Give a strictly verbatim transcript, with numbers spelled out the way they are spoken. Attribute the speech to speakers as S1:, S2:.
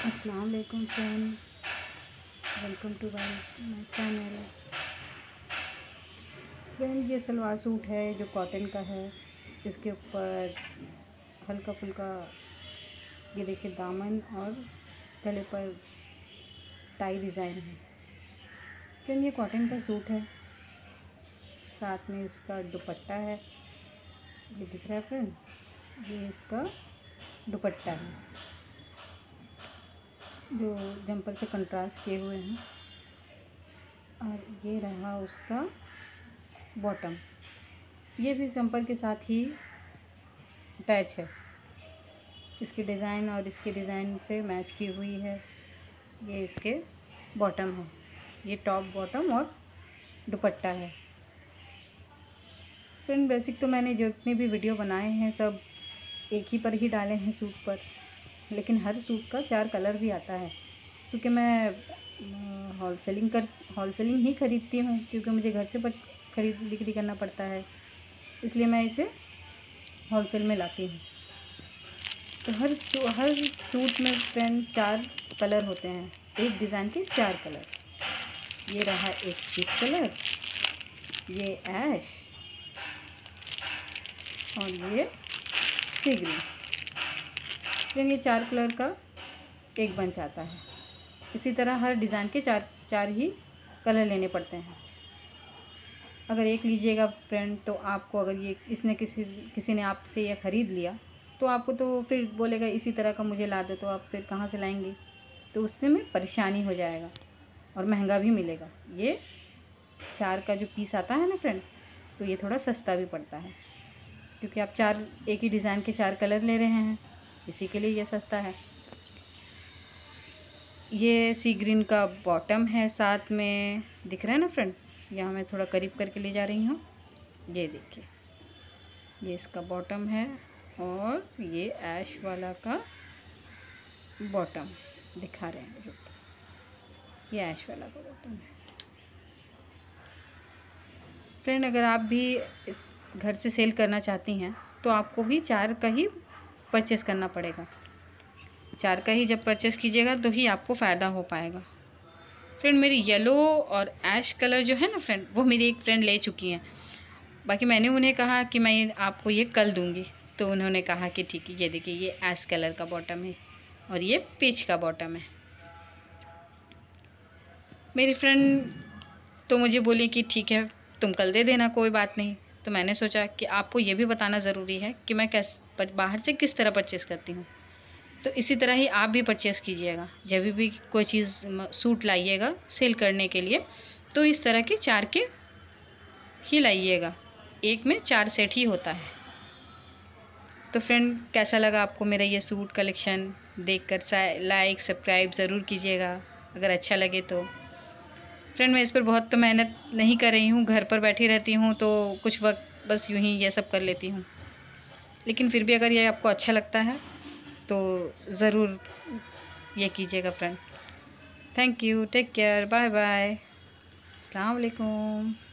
S1: अस्सलाम वालेकुम friend, welcome to my channel. Friend, ये सलवार सूट है जो कॉटन का है। इसके ऊपर हल्का फुल्का ये देखिए दामन और गले पर टाई डिज़ाइन है। फ्रेंड, ये कॉटन का सूट है, साथ में इसका दुपट्टा है। ये दिख रहा है फ्रेंड, ये इसका दुपट्टा है जो जंपर से कंट्रास्ट किए हुए हैं। और ये रहा उसका बॉटम, ये भी जंपर के साथ ही अटैच है। इसकी डिज़ाइन और इसके डिज़ाइन से मैच की हुई है। ये इसके बॉटम है, ये टॉप बॉटम और दुपट्टा है। फ्रेंड, बेसिक तो मैंने जितने भी वीडियो बनाए हैं सब एक ही पर ही डाले हैं सूट पर, लेकिन हर सूट का चार कलर भी आता है। क्योंकि मैं होलसेलिंग कर होलसेलिंग ही ख़रीदती हूँ, क्योंकि मुझे घर से बट खरीद बिक्री करना पड़ता है, इसलिए मैं इसे होलसेल में लाती हूँ। तो हर हर सूट में फ्रेंड चार कलर होते हैं, एक डिज़ाइन के चार कलर। ये रहा एक पीच कलर, ये ऐश और ये सी ग्रीन। फ्रेंड, ये चार कलर का एक बंच आता है। इसी तरह हर डिज़ाइन के चार चार ही कलर लेने पड़ते हैं। अगर एक लीजिएगा फ्रेंड, तो आपको अगर ये इसने किसी किसी ने आपसे ये ख़रीद लिया तो आपको तो फिर बोलेगा इसी तरह का मुझे ला दो, तो आप फिर कहाँ से लाएंगे? तो उससे में परेशानी हो जाएगा और महंगा भी मिलेगा। ये चार का जो पीस आता है ना फ्रेंड, तो ये थोड़ा सस्ता भी पड़ता है, क्योंकि आप चार एक ही डिज़ाइन के चार कलर ले रहे हैं, इसी के लिए ये सस्ता है। ये सी ग्रीन का बॉटम है, साथ में दिख रहा है ना फ्रेंड, यहाँ मैं थोड़ा करीब करके ले जा रही हूँ। ये देखिए, ये इसका बॉटम है और ये ऐश वाला का बॉटम दिखा रहे हैं जो, ये ऐश वाला का बॉटम है। फ्रेंड, अगर आप भी इस घर से सेल करना चाहती हैं तो आपको भी चार का ही परचेस करना पड़ेगा। चार का ही जब परचेस कीजिएगा तो ही आपको फ़ायदा हो पाएगा। फ्रेंड, मेरी येलो और ऐश कलर जो है ना फ्रेंड, वो मेरी एक फ्रेंड ले चुकी हैं। बाकी मैंने उन्हें कहा कि मैं आपको ये कल दूंगी, तो उन्होंने कहा कि ठीक है। ये देखिए, ये ऐश कलर का बॉटम है और ये पीच का बॉटम है। मेरी फ्रेंड तो मुझे बोली कि ठीक है तुम कल दे देना, कोई बात नहीं। तो मैंने सोचा कि आपको ये भी बताना ज़रूरी है कि मैं कैस बाहर से किस तरह परचेज़ करती हूँ। तो इसी तरह ही आप भी परचेज़ कीजिएगा। जब भी कोई चीज़ सूट लाइएगा सेल करने के लिए, तो इस तरह के चार के ही लाइएगा, एक में चार सेट ही होता है। तो फ्रेंड, कैसा लगा आपको मेरा ये सूट कलेक्शन देखकर? लाइक सब्सक्राइब ज़रूर कीजिएगा अगर अच्छा लगे तो। फ्रेंड, मैं इस पर बहुत तो मेहनत नहीं कर रही हूँ, घर पर बैठी रहती हूँ तो कुछ वक्त बस यूँ ही ये सब कर लेती हूँ। लेकिन फिर भी अगर ये आपको अच्छा लगता है तो ज़रूर ये कीजिएगा friend. Thank you, take care, bye bye, अस्सलाम वालेकुम।